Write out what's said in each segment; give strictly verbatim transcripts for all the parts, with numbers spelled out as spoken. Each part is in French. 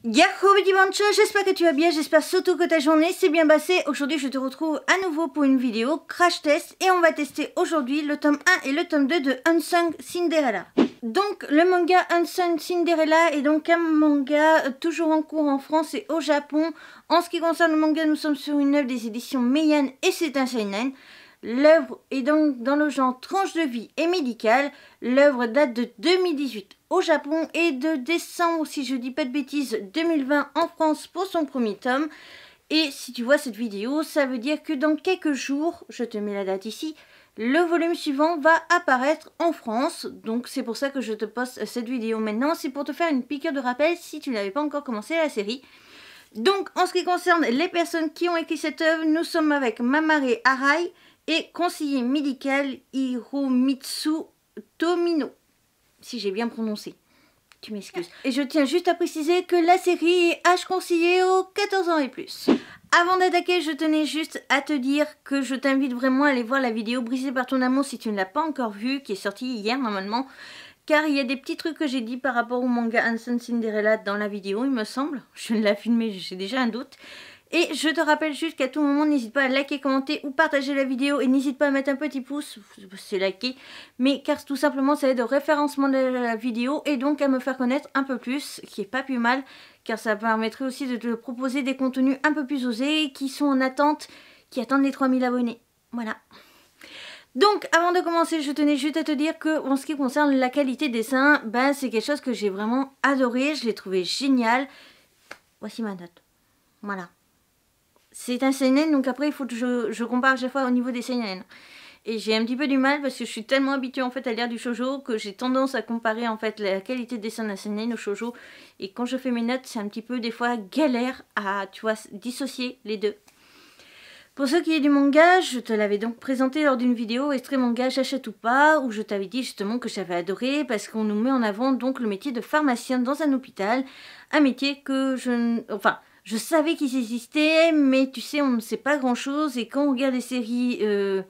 Yahoo petit mancho, j'espère que tu vas bien, j'espère surtout que ta journée s'est bien passée. Aujourd'hui je te retrouve à nouveau pour une vidéo crash test et on va tester aujourd'hui le tome un et le tome deux de Unsung Cinderella. Donc le manga Unsung Cinderella est donc un manga toujours en cours en France et au Japon. En ce qui concerne le manga, nous sommes sur une œuvre des éditions Meian et c'est un seinen. L'œuvre est donc dans le genre tranche de vie et médicale. L'œuvre date de deux mille dix-huit au Japon et de décembre, si je dis pas de bêtises, deux mille vingt en France pour son premier tome. Et si tu vois cette vidéo, ça veut dire que dans quelques jours, je te mets la date ici, le volume suivant va apparaître en France. Donc c'est pour ça que je te poste cette vidéo maintenant. C'est pour te faire une piqûre de rappel si tu n'avais pas encore commencé la série. Donc en ce qui concerne les personnes qui ont écrit cette œuvre, nous sommes avec Mamare Arai et conseiller médical Hiromitsu Tomino, si j'ai bien prononcé, tu m'excuses. Et je tiens juste à préciser que la série est âge conseillé aux quatorze ans et plus. Avant d'attaquer, je tenais juste à te dire que je t'invite vraiment à aller voir la vidéo Brisée par ton amour si tu ne l'as pas encore vue, qui est sortie hier normalement, car il y a des petits trucs que j'ai dit par rapport au manga Unsung Cinderella dans la vidéo, il me semble. Je ne l'ai filmé, j'ai déjà un doute. Et je te rappelle juste qu'à tout moment, n'hésite pas à liker, commenter ou partager la vidéo. Et n'hésite pas à mettre un petit pouce, c'est liké. Mais car tout simplement, ça aide au référencement de la vidéo. Et donc à me faire connaître un peu plus, qui est pas plus mal. Car ça permettrait aussi de te proposer des contenus un peu plus osés, qui sont en attente, qui attendent les trois mille abonnés. Voilà. Donc avant de commencer, je tenais juste à te dire que en ce qui concerne la qualité des dessins, ben, c'est quelque chose que j'ai vraiment adoré. Je l'ai trouvé génial. Voici ma note. Voilà. C'est un seinen, donc après il faut que je, je compare à chaque fois au niveau des seinen. Et j'ai un petit peu du mal parce que je suis tellement habituée en fait à lire du shoujo que j'ai tendance à comparer en fait la qualité de dessin d'un seinen au shoujo. Et quand je fais mes notes, c'est un petit peu des fois galère à, tu vois, dissocier les deux. Pour ce qui est du manga, je te l'avais donc présenté lors d'une vidéo extrait manga j'achète ou pas, où je t'avais dit justement que j'avais adoré parce qu'on nous met en avant donc le métier de pharmacien dans un hôpital. Un métier que je... enfin... Je savais qu'ils existaient, mais tu sais, on ne sait pas grand-chose. Et quand on regarde des séries euh,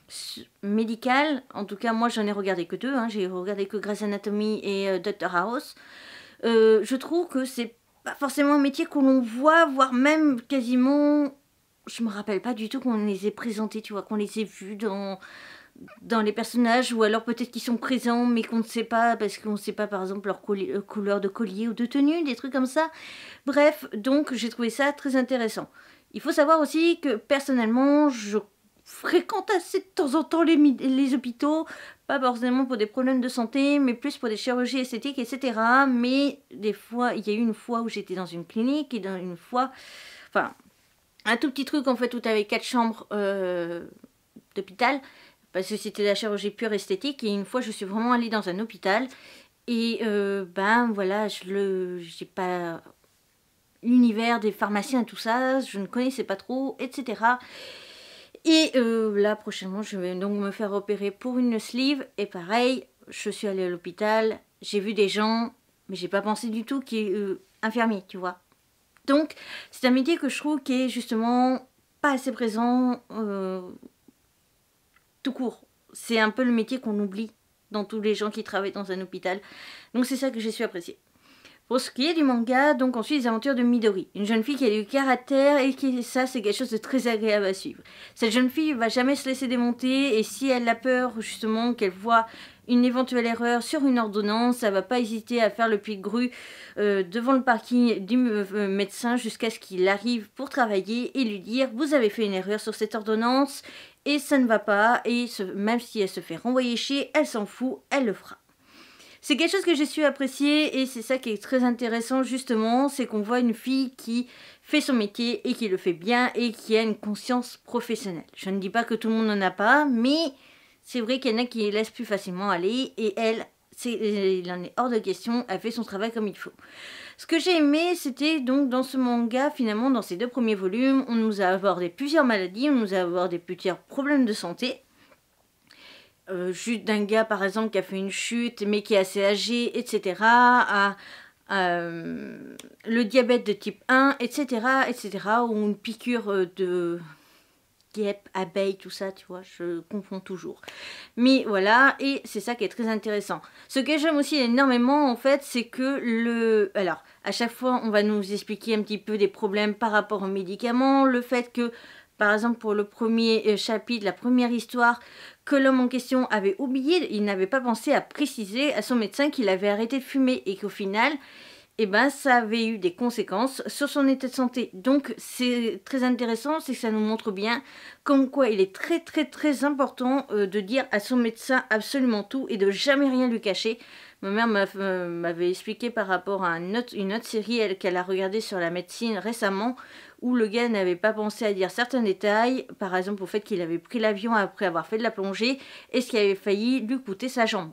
médicales, en tout cas, moi, j'en ai regardé que deux. Hein, j'ai regardé que Grey's Anatomy et euh, Doctor House. Euh, je trouve que c'est pas forcément un métier que l'on voit, voire même quasiment... Je me rappelle pas du tout qu'on les ait présentés, tu vois, qu'on les ait vus dans... dans les personnages, ou alors peut-être qu'ils sont présents mais qu'on ne sait pas parce qu'on ne sait pas par exemple leur euh, couleur de collier ou de tenue, des trucs comme ça. Bref, donc j'ai trouvé ça très intéressant. Il faut savoir aussi que personnellement je fréquente assez de temps en temps les, les hôpitaux, pas forcément pour des problèmes de santé mais plus pour des chirurgies esthétiques, et cetera. Mais des fois, il y a eu une fois où j'étais dans une clinique et dans une fois, enfin un tout petit truc en fait où tu avais quatre chambres euh, d'hôpital. Parce que c'était la chirurgie pure esthétique. Et une fois, je suis vraiment allée dans un hôpital. Et euh, ben voilà, je le, j'ai pas l'univers des pharmaciens et tout ça. Je ne connaissais pas trop, et cetera. Et euh, là, prochainement, je vais donc me faire opérer pour une sleeve. Et pareil, je suis allée à l'hôpital. J'ai vu des gens, mais j'ai pas pensé du tout qu'il est euh, infirmier, tu vois. Donc, c'est un métier que je trouve qui est justement pas assez présent... Euh, tout court. C'est un peu le métier qu'on oublie dans tous les gens qui travaillent dans un hôpital. Donc c'est ça que j'ai su apprécier. Pour ce qui est du manga, donc on suit les aventures de Midori, une jeune fille qui a du caractère et qui, ça c'est quelque chose de très agréable à suivre. Cette jeune fille va jamais se laisser démonter et si elle a peur justement qu'elle voit une éventuelle erreur sur une ordonnance, elle va pas hésiter à faire le pied de grue euh, devant le parking du euh, médecin jusqu'à ce qu'il arrive pour travailler et lui dire « Vous avez fait une erreur sur cette ordonnance et ça ne va pas » et ce, même si elle se fait renvoyer chez, elle s'en fout, elle le fera. C'est quelque chose que j'ai su apprécier et c'est ça qui est très intéressant justement, c'est qu'on voit une fille qui fait son métier et qui le fait bien et qui a une conscience professionnelle. Je ne dis pas que tout le monde n'en a pas, mais c'est vrai qu'il y en a qui laissent plus facilement aller et elle, il en est hors de question, elle fait son travail comme il faut. Ce que j'ai aimé, c'était donc dans ce manga, finalement dans ces deux premiers volumes, on nous a abordé plusieurs maladies, on nous a abordé plusieurs problèmes de santé. Euh, juste d'un gars par exemple qui a fait une chute mais qui est assez âgé, et cetera. À, euh, le diabète de type un, et cetera, et cetera. Ou une piqûre de, guêpes, abeilles, tout ça, tu vois, je confonds toujours. Mais voilà, et c'est ça qui est très intéressant. Ce que j'aime aussi énormément, en fait, c'est que le... Alors, à chaque fois, on va nous expliquer un petit peu des problèmes par rapport aux médicaments, le fait que, par exemple, pour le premier chapitre, la première histoire, que l'homme en question avait oublié, il n'avait pas pensé à préciser à son médecin qu'il avait arrêté de fumer et qu'au final... eh ben, ça avait eu des conséquences sur son état de santé. Donc, c'est très intéressant, c'est que ça nous montre bien comme quoi il est très très très important euh, de dire à son médecin absolument tout et de jamais rien lui cacher. Ma mère euh, m'avait expliqué par rapport à un autre, une autre série qu'elle a regardée sur la médecine récemment, où le gars n'avait pas pensé à dire certains détails, par exemple au fait qu'il avait pris l'avion après avoir fait de la plongée, et ce qui avait failli lui coûter sa jambe.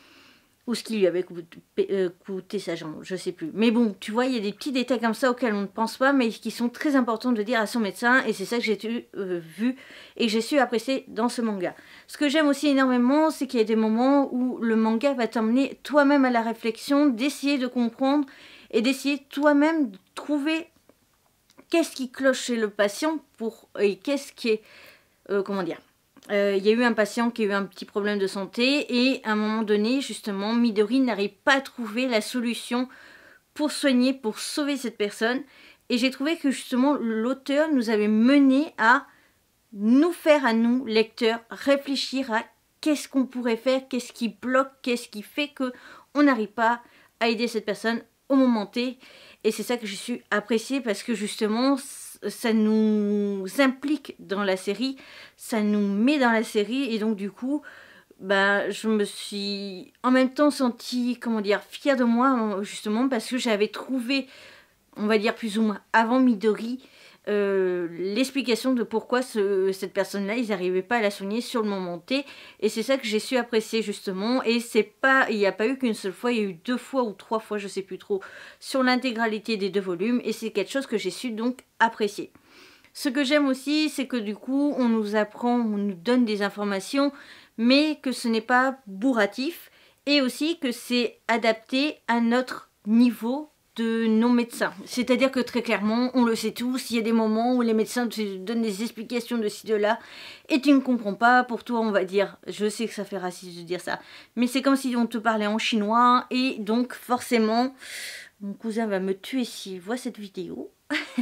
Ou ce qui lui avait coûté, euh, coûté sa jambe, je sais plus. Mais bon, tu vois, il y a des petits détails comme ça auxquels on ne pense pas, mais qui sont très importants de dire à son médecin, et c'est ça que j'ai euh, vu et que j'ai su apprécier dans ce manga. Ce que j'aime aussi énormément, c'est qu'il y a des moments où le manga va t'emmener toi-même à la réflexion, d'essayer de comprendre et d'essayer toi-même de trouver qu'est-ce qui cloche chez le patient pour et qu'est-ce qui est, euh, comment dire, il euh, y a eu un patient qui a eu un petit problème de santé et à un moment donné, justement, Midori n'arrive pas à trouver la solution pour soigner, pour sauver cette personne. Et j'ai trouvé que justement, l'auteur nous avait mené à nous faire à nous, lecteurs, réfléchir à qu'est-ce qu'on pourrait faire, qu'est-ce qui bloque, qu'est-ce qui fait qu'on n'arrive pas à aider cette personne au moment T. Et c'est ça que je suis appréciée parce que justement... ça nous implique dans la série, ça nous met dans la série et donc du coup, bah, je me suis en même temps sentie, comment dire, fière de moi justement parce que j'avais trouvé, on va dire plus ou moins avant Midori, euh, l'explication de pourquoi ce, cette personne-là, ils n'arrivaient pas à la soigner sur le moment T. Et c'est ça que j'ai su apprécier justement. Et c'est pas, il n'y a pas eu qu'une seule fois, il y a eu deux fois ou trois fois, je sais plus trop, sur l'intégralité des deux volumes. Et c'est quelque chose que j'ai su donc apprécier. Ce que j'aime aussi, c'est que du coup, on nous apprend, on nous donne des informations, mais que ce n'est pas bourratif. Et aussi que c'est adapté à notre niveau de nos médecins. C'est-à-dire que très clairement, on le sait tous, il y a des moments où les médecins te donnent des explications de ci, de là, et tu ne comprends pas. Pour toi, on va dire, je sais que ça fait raciste de dire ça, mais c'est comme si on te parlait en chinois, et donc forcément, mon cousin va me tuer s'il voit cette vidéo.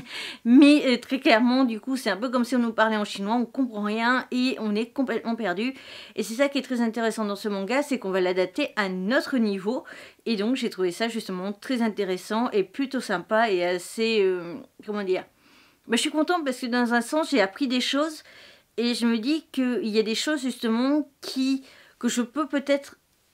Mais euh, très clairement, du coup, c'est un peu comme si on nous parlait en chinois, on comprend rien et on est complètement perdu. Et c'est ça qui est très intéressant dans ce manga, c'est qu'on va l'adapter à notre niveau. Et donc, j'ai trouvé ça justement très intéressant et plutôt sympa et assez, euh, comment dire, bah, je suis contente parce que dans un sens, j'ai appris des choses et je me dis qu'il y a des choses justement qui, que je peux peut-être,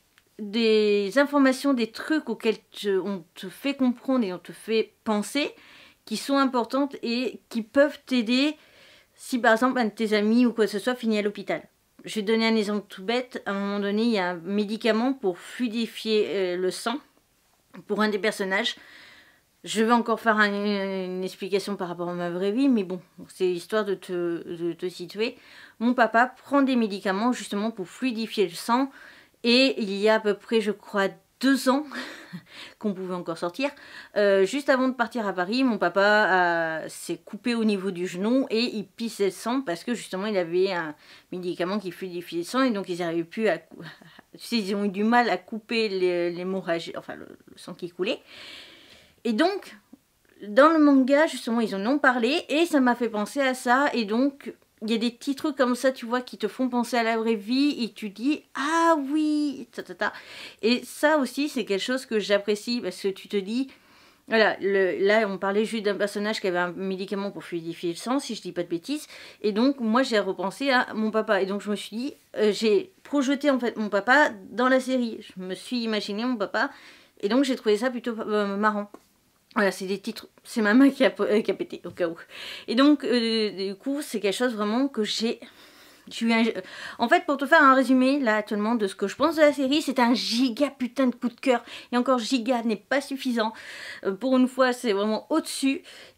des informations, des trucs auxquels te, on te fait comprendre et on te fait penser, qui sont importantes et qui peuvent t'aider si par exemple un de tes amis ou quoi que ce soit finit à l'hôpital. Je vais te donner un exemple tout bête. À un moment donné, il y a un médicament pour fluidifier euh, le sang pour un des personnages. Je vais encore faire un, une explication par rapport à ma vraie vie, mais bon, c'est histoire de te, de te situer. Mon papa prend des médicaments justement pour fluidifier le sang et il y a à peu près, je crois, deux ans qu'on pouvait encore sortir. Euh, juste avant de partir à Paris, mon papa s'est coupé au niveau du genou et il pissait le sang parce que justement il avait un médicament qui fluidifiait le sang et donc ils n'arrivaient plus à... Ils ont eu du mal à couper l'hémorragie, enfin le, le sang qui coulait. Et donc, dans le manga, justement, ils en ont parlé et ça m'a fait penser à ça et donc... il y a des petits trucs comme ça, tu vois, qui te font penser à la vraie vie et tu dis « Ah oui !» ta, ta, ta. Et ça aussi, c'est quelque chose que j'apprécie parce que tu te dis... Voilà, le, là, on parlait juste d'un personnage qui avait un médicament pour fluidifier le sang, si je dis pas de bêtises. Et donc, moi, j'ai repensé à mon papa. Et donc, je me suis dit... Euh, j'ai projeté, en fait, mon papa dans la série. Je me suis imaginé mon papa. Et donc, j'ai trouvé ça plutôt euh, marrant. Voilà, c'est des titres, c'est ma main qui a, euh, qui a pété, au cas où. Et donc, euh, du coup, c'est quelque chose vraiment que j'ai... Un... En fait, pour te faire un résumé, là, actuellement, de ce que je pense de la série, c'est un giga putain de coup de cœur. Et encore, giga n'est pas suffisant. Euh, pour une fois, c'est vraiment au-dessus.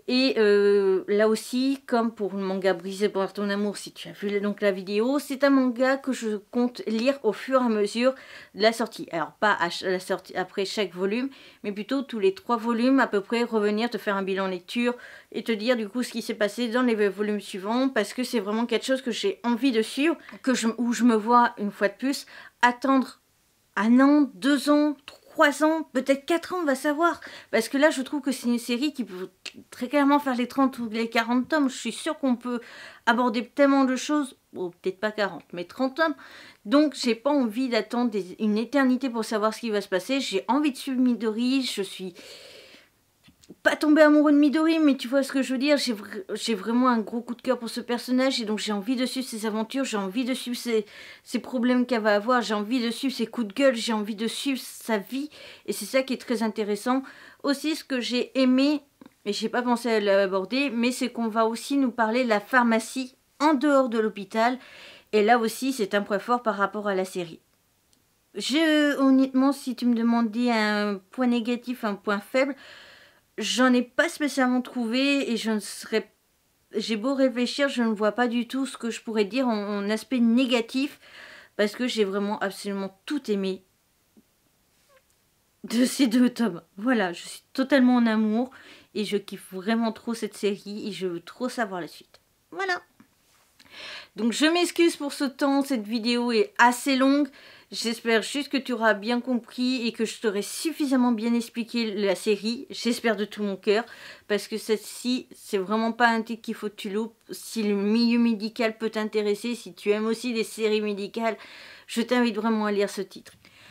Et euh, là aussi, comme pour le manga Brisé par ton amour, si tu as vu donc la vidéo, c'est un manga que je compte lire au fur et à mesure de la sortie. Alors pas à la sortie après chaque volume, mais plutôt tous les trois volumes à peu près, revenir te faire un bilan lecture et te dire du coup ce qui s'est passé dans les volumes suivants, parce que c'est vraiment quelque chose que j'ai envie de suivre, que je, où je me vois une fois de plus attendre un an, deux ans, trois ans, peut-être quatre ans, on va savoir. Parce que là, je trouve que c'est une série qui peut très clairement faire les trente ou les quarante tomes. Je suis sûre qu'on peut aborder tellement de choses. Bon, peut-être pas quarante, mais trente tomes. Donc, j'ai pas envie d'attendre des, une éternité pour savoir ce qui va se passer. J'ai envie de suivre Midori. Je suis pas tombée amoureux de Midori, mais tu vois ce que je veux dire. J'ai vr vraiment un gros coup de cœur pour ce personnage, et donc j'ai envie de suivre ses aventures, j'ai envie de suivre ses, ses problèmes qu'elle va avoir, j'ai envie de suivre ses coups de gueule, j'ai envie de suivre sa vie, et c'est ça qui est très intéressant. Aussi, ce que j'ai aimé, et j'ai pas pensé à l'aborder, mais c'est qu'on va aussi nous parler de la pharmacie en dehors de l'hôpital, et là aussi c'est un point fort par rapport à la série. Je, honnêtement, si tu me demandais un point négatif, un point faible, j'en ai pas spécialement trouvé, et je ne serais... J'ai beau réfléchir, je ne vois pas du tout ce que je pourrais dire en, en aspect négatif, parce que j'ai vraiment absolument tout aimé de ces deux tomes. Voilà, je suis totalement en amour, et je kiffe vraiment trop cette série, et je veux trop savoir la suite. Voilà. Donc je m'excuse pour ce temps, cette vidéo est assez longue. J'espère juste que tu auras bien compris et que je t'aurai suffisamment bien expliqué la série. J'espère de tout mon cœur, parce que cette-ci, c'est vraiment pas un titre qu'il faut que tu loupes. Si le milieu médical peut t'intéresser, si tu aimes aussi les séries médicales, je t'invite vraiment à lire ce titre.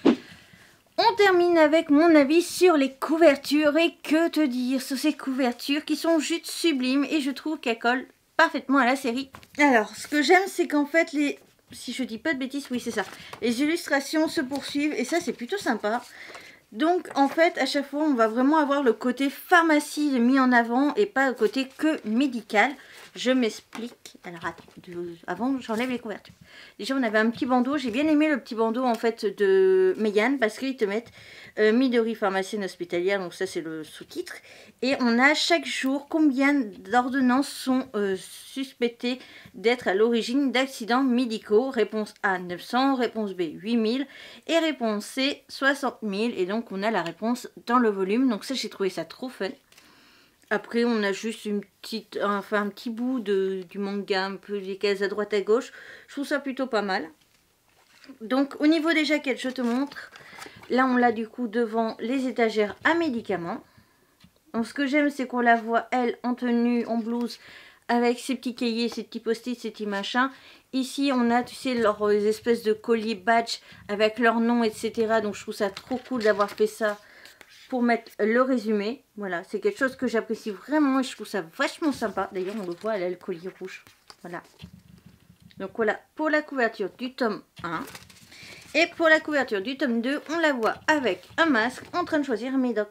On termine avec mon avis sur les couvertures, et que te dire sur ces couvertures qui sont juste sublimes, et je trouve qu'elles collent parfaitement à la série. Alors, ce que j'aime, c'est qu'en fait, les... si je dis pas de bêtises, oui c'est ça, les illustrations se poursuivent, et ça c'est plutôt sympa. Donc en fait, à chaque fois, on va vraiment avoir le côté pharmacie mis en avant, et pas le côté que médical. Je m'explique. Alors attends, de... avant j'enlève les couvertures. Déjà on avait un petit bandeau, j'ai bien aimé le petit bandeau en fait de Meian, parce qu'ils te mettent euh, Midori pharmacienne hospitalière, donc ça c'est le sous-titre. Et on a chaque jour combien d'ordonnances sont euh, suspectées d'être à l'origine d'accidents médicaux. Réponse A neuf cents, réponse B huit mille et réponse C soixante mille. Et donc on a la réponse dans le volume, donc ça j'ai trouvé ça trop fun. Après, on a juste une petite, enfin, un petit bout de, du manga, un peu des cases à droite à gauche. Je trouve ça plutôt pas mal. Donc, au niveau des jaquettes, je te montre. Là, on l'a du coup devant les étagères à médicaments. Donc, ce que j'aime, c'est qu'on la voit, elle, en tenue, en blouse, avec ses petits cahiers, ses petits post-it, ses petits machins. Ici, on a, tu sais, leurs espèces de colliers badge avec leur nom, et cetera. Donc, je trouve ça trop cool d'avoir fait ça pour mettre le résumé. Voilà, c'est quelque chose que j'apprécie vraiment, et je trouve ça vachement sympa. D'ailleurs, on le voit, elle a le collier rouge. Voilà. Donc voilà, pour la couverture du tome un. Et pour la couverture du tome deux, on la voit avec un masque en train de choisir un médoc.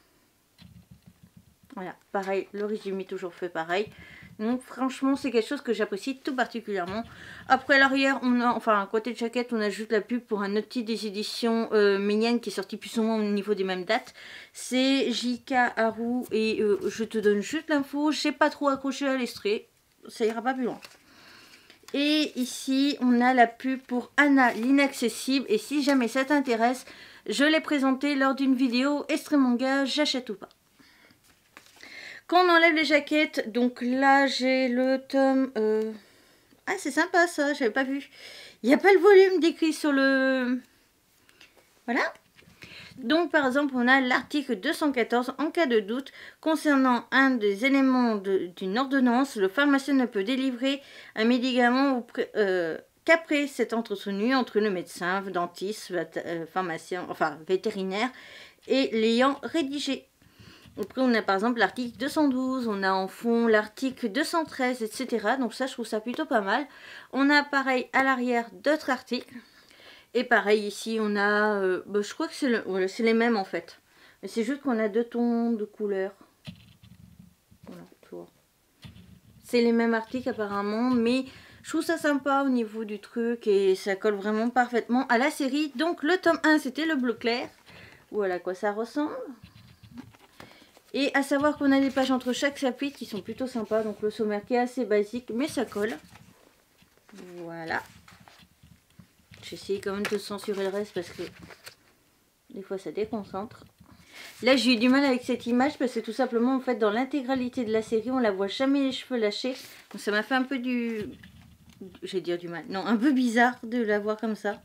Voilà, pareil, le résumé toujours fait pareil. Donc franchement, c'est quelque chose que j'apprécie tout particulièrement. Après à l'arrière, on a, enfin à côté de jaquette, on ajoute la pub pour un autre titre des éditions euh, Meian qui est sorti plus ou moins au niveau des mêmes dates. C'est J K Haru, et euh, je te donne juste l'info. J'ai pas trop accroché à l'extrait, ça ira pas plus loin. Et ici, on a la pub pour Anna l'inaccessible. Et si jamais ça t'intéresse, je l'ai présenté lors d'une vidéo extrait manga, j'achète ou pas. Quand on enlève les jaquettes, donc là j'ai le tome... Euh... Ah c'est sympa ça, j'avais pas vu. Il n'y a pas le volume décrit sur le... Voilà. Donc par exemple on a l'article deux cent quatorze, en cas de doute concernant un des éléments d'une de, ordonnance, le pharmacien ne peut délivrer un médicament euh, qu'après s'être entretenu entre le médecin, dentiste, euh, pharmacien, enfin vétérinaire et l'ayant rédigé. Après, on a par exemple l'article deux cent douze, on a en fond l'article deux cent treize, et cetera. Donc ça, je trouve ça plutôt pas mal. On a pareil à l'arrière d'autres articles. Et pareil ici, on a... Euh, bah, je crois que c'est le, voilà, les mêmes en fait. Mais c'est juste qu'on a deux tons de couleurs. Voilà, tu vois. C'est les mêmes articles apparemment, mais je trouve ça sympa au niveau du truc. Et ça colle vraiment parfaitement à la série. Donc le tome un, c'était le bleu clair. Voilà à quoi ça ressemble. Et à savoir qu'on a des pages entre chaque chapitre qui sont plutôt sympas. Donc le sommaire qui est assez basique, mais ça colle. Voilà. J'ai essayé quand même de censurer le reste parce que des fois ça déconcentre. Là j'ai eu du mal avec cette image parce que tout simplement en fait dans l'intégralité de la série on la voit jamais les cheveux lâchés. Donc ça m'a fait un peu du... Je vais dire du mal. Non, un peu bizarre de la voir comme ça.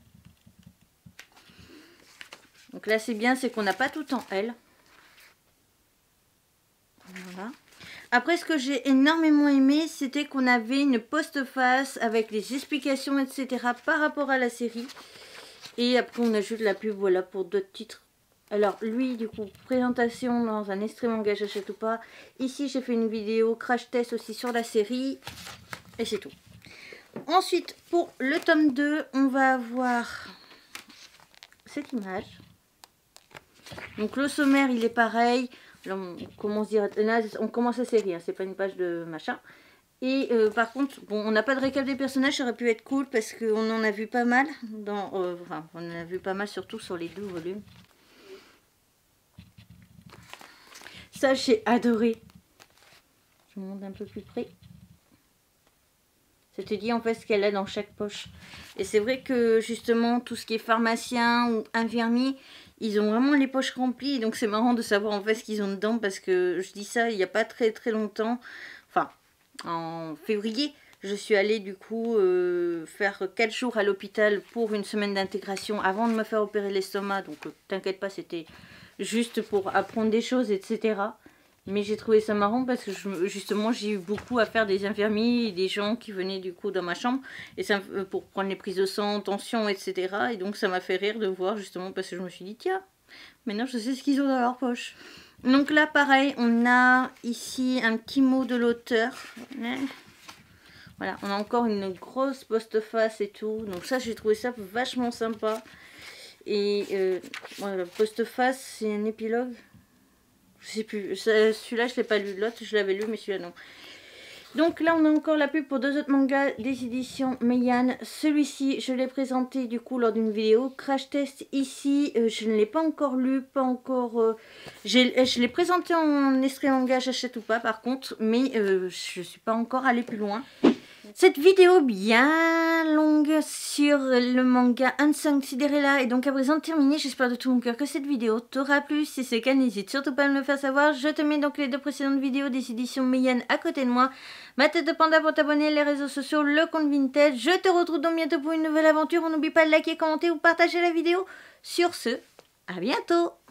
Donc là c'est bien, c'est qu'on n'a pas tout en L. Voilà. Après ce que j'ai énormément aimé c'était qu'on avait une postface avec les explications et cetera par rapport à la série. Et après on ajoute la pub voilà pour d'autres titres. Alors lui du coup présentation dans un extrait manga j'achète ou pas. Ici j'ai fait une vidéo crash test aussi sur la série. Et c'est tout. Ensuite pour le tome deux on va avoir cette image. Donc le sommaire il est pareil. Là, on commence, dire, là, on commence la série, hein, c'est pas une page de machin. Et euh, par contre, bon, on n'a pas de récap des personnages, ça aurait pu être cool parce qu'on en a vu pas mal. Dans, euh, enfin, on en a vu pas mal surtout sur les deux volumes. Ça, j'ai adoré. Je vous montre un peu plus près. Ça te dit en fait ce qu'elle a dans chaque poche. Et c'est vrai que justement, tout ce qui est pharmacien ou infirmier, ils ont vraiment les poches remplies. Donc c'est marrant de savoir en fait ce qu'ils ont dedans. Parce que je dis ça il n'y a pas très très longtemps. Enfin, en février, je suis allée du coup euh, faire quatre jours à l'hôpital pour une semaine d'intégration avant de me faire opérer l'estomac. Donc euh, t'inquiète pas, c'était juste pour apprendre des choses, et cetera. Mais j'ai trouvé ça marrant parce que je, justement j'ai eu beaucoup à faire des infirmiers et des gens qui venaient du coup dans ma chambre et ça, pour prendre les prises de sang, tension, et cetera. Et donc ça m'a fait rire de voir justement parce que je me suis dit tiens, maintenant je sais ce qu'ils ont dans leur poche. Donc là pareil, on a ici un petit mot de l'auteur. Voilà, on a encore une grosse postface et tout. Donc ça j'ai trouvé ça vachement sympa. Et euh, voilà, postface c'est un épilogue. Je sais plus, celui-là je l'ai pas lu, l'autre je l'avais lu mais celui-là non. Donc là on a encore la pub pour deux autres mangas des éditions Meian. Celui-ci je l'ai présenté du coup lors d'une vidéo. Crash Test ici, euh, je ne l'ai pas encore lu, pas encore... Euh, je l'ai présenté en extrait manga j'achète ou pas par contre, mais euh, je ne suis pas encore allée plus loin. Cette vidéo bien longue sur le manga Unsung Cinderella est donc à présent terminée. J'espère de tout mon cœur que cette vidéo t'aura plu. Si c'est le cas, n'hésite surtout pas à me le faire savoir. Je te mets donc les deux précédentes vidéos des éditions Meian à côté de moi. Ma tête de panda pour t'abonner, les réseaux sociaux, le compte Vinted. Je te retrouve donc bientôt pour une nouvelle aventure. On n'oublie pas de liker, commenter ou partager la vidéo. Sur ce, à bientôt!